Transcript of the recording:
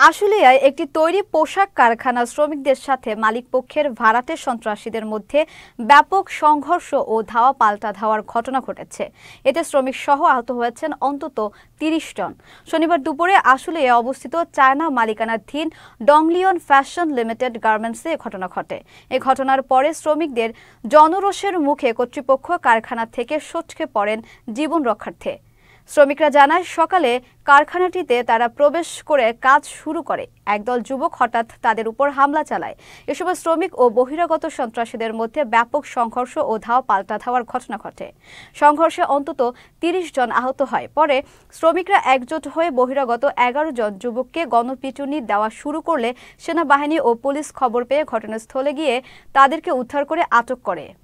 আশুলিয়ায় একটি তৈরি পোশাক কারখানার শ্রমিকদের সাথে মালিকপক্ষের ভাড়াটে সন্ত্রাসীদের মধ্যে ব্যাপক সংঘর্ষ ও ধাওয়া পাল্টা ধাওয়ার ঘটনা ঘটেছে। এতে শ্রমিক সহ আহত হয়েছেন অন্তত ৩০ জন। শনিবার দুপুরে আশুলিয়ায় অবস্থিত চায়না মালিকানাধীন ডংলিয়ন ফ্যাশন লিমিটেড গার্মেন্টসে এ ঘটনা ঘটে। এ ঘটনার পরে শ্রমিকদের জনরোষের মুখে কর্তৃপক্ষ কারখানা থেকে সটকে পড়েন জীবন রক্ষার্থে। শ্রমিকরা জানায়, সকালে কারখানাটিতে তারা প্রবেশ করে কাজ শুরু করে একদল যুবক হঠাৎ তাদের উপর হামলা চালায়। এ সময় শ্রমিক ও বহিরাগত সন্ত্রাসীদের মধ্যে ব্যাপক সংঘর্ষ ও ধাওয়া পাল্টা ধাওয়ার ঘটনা ঘটে। সংঘর্ষে অন্তত ৩০ জন আহত হয়। পরে শ্রমিকরা একজোট হয়ে বহিরাগত ১১ জন যুবককে গণপিটুনি দেওয়া শুরু করলে সেনাবাহিনী ও পুলিশ খবর পেয়ে ঘটনাস্থলে গিয়ে তাদেরকে উদ্ধার করে আটক করে।